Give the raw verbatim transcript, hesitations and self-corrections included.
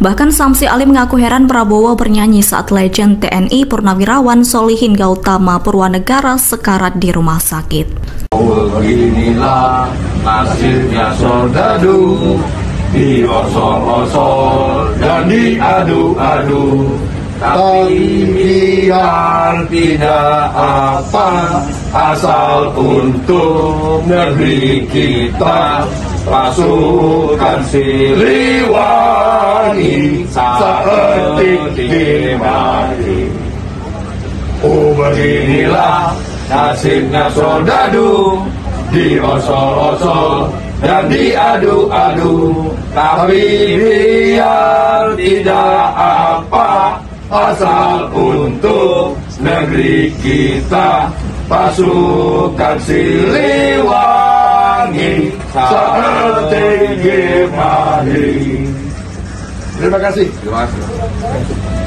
Bahkan Samsi Ali mengaku heran Prabowo bernyanyi saat legend T N I Purnawirawan Solihin Gautama Purwanegara sekarat di rumah sakit. Beginilah nasibnya sordadu, diosol-osol dan diadu-adu, tapi biar tidak apa, asal untuk negeri kita. Pasukan Siliwangi seperti dimari. Oh, beginilah nasibnya sordadu, diosol-osol dan diadu-adu, tapi biar tidak apa, asal untuk negeri kita. Pasukan Siliwangi seperti dimari. Terima kasih. Terima kasih.